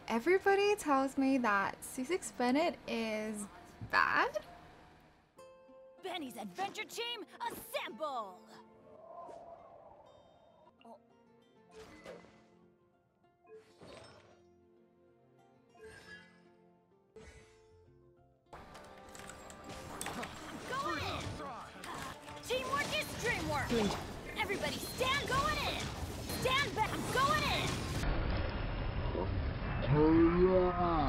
Everybody tells me that C6 Bennett is bad. Benny's adventure team, assemble! Going in! Teamwork is dreamwork! Everybody stand going in! Stand back, I'm going in!